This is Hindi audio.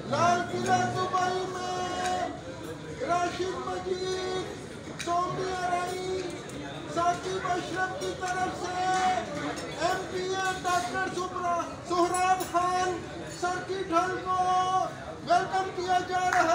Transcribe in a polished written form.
लाल किला दुबई में राशिद मजीद, सोनिया रानी, साकिब अशरफ की तरफ से MPA doctor Sohrab Khan circuit hall को वेलकम किया जा रहा है।